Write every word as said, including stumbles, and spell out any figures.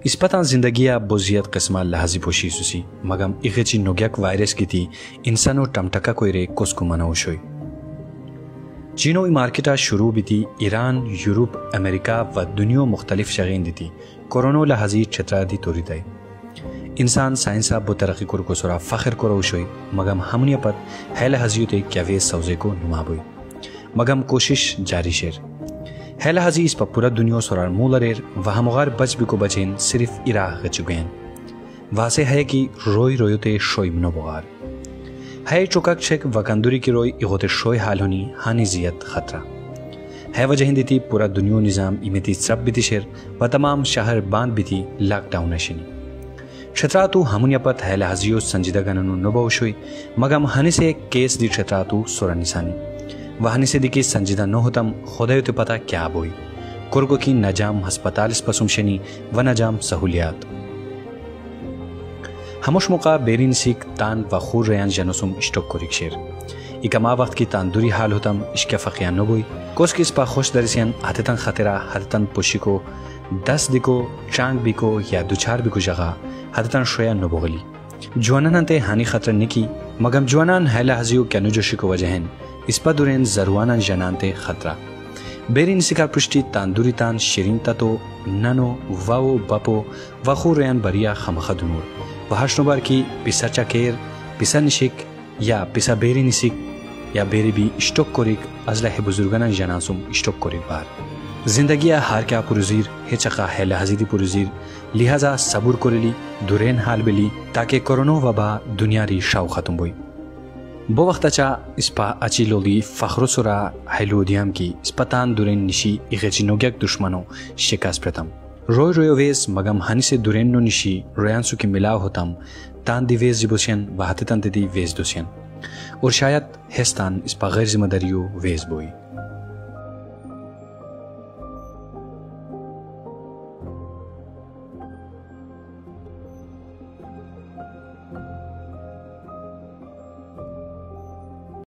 इस्पतान जिंदगिया बोजियत किस्मा लहाजी पोशी सुसी मगम इगेची नोग्याक वायरस की थी इंसानो टमटका कोयरे कोस्को मनाउशोई चीनो मार्केटा शुरू भी थी ईरान यूरोप अमेरिका व दुनिया मुख्तलिफ शगें दी थी कोरोना लहाजी छतरा दी तोरी तय इंसान साइंसा बो तरक्की कुर को सोरा फखर कोरोशोई मगम हमनिया पर है लहाजियो ते क्या वे सौजे को नुमाबोई मगम कोशिश जारी शेर है लहाजी इस पर पूरा दुनिया सोरार मूलरेर वह मगार बच भी को बचेन सिर्फ इराह गचुगेन वासे है कि रोई रोयोते शोई मनो बोगार है चुकक शेक वकंदुरी की रोई इगोते शोई हाल होनी हानि जियत खतरा है वजह हिंदी थी पूरा दुनिया निज़ाम इमेती सब भी थी शेर व तमाम शहर बांध भी थी लॉकडाउन नशीनी छतरातु हमुनियापत है लहाजियो संजीदा गणनु नबोशोई मगम हनी से केस दी छतरातु सोरा निशानी वहानी से दिकी संजीदा न होतम खुदायो ते पता क्या बोई कुर्गो की नजाम हस्पताल पसुमशनी व नजाम सहूलियात हमोश मुका बेरिन सीख तान व खूर रयान जनसुम इश्टोक कोरिक शेर इकमा वक्त की तांदुरी हाल होतम इश्क फ़कियान नबोई कोस की इसपा खुश दरसियन हततन खतरा हततन पुशिको दस दिको चांग बिको या दुचार बिको जगह हततन शोया नबोगली जवानन ते हानि खतर निकी मगम जवानन है लहाजियो क्या नुजोशी को वजहन इसपा दुरेन जरुआना जनानते खतरा बेरिन सिकार पुष्टि तांदुरी तान शिरीन ततो ननो वाओ बपो वखू रयान बरिया खमखदनूर वहाशनुबार की पिसा चकेर पिसा निशिक या पिसा बेरी निशिक या बेरी भी इश्टोक कोरिक अजला है बुजुर्गना जनासुम इश्टोक कोरिक बार जिंदगिया हार क्या पुरुजीर हे चका है लहाजीदी पुरुजीर लिहाजा सबूर कोरेली दुरेन हाल बेली ताकि कोरोना वबा दुनियारी शाव खत्म बोई बो वक्त अच्छा इस्पा अच्छी लोगी फखरो सुरा हैलोदियम की इस्पतान दुरेन निशी इगेचिनोग्यक दुश्मनों शिकास प्रथम रोय रोयोवेस मगम हनी से दुरेन नो निशी रोयांसु की मिलाव होतम तान दिवेज जिबोसियन वहाततन दी वेज दोसियन और शायद हेस्तान इस्पा गैर जिम्मेदारियों वेज बोई।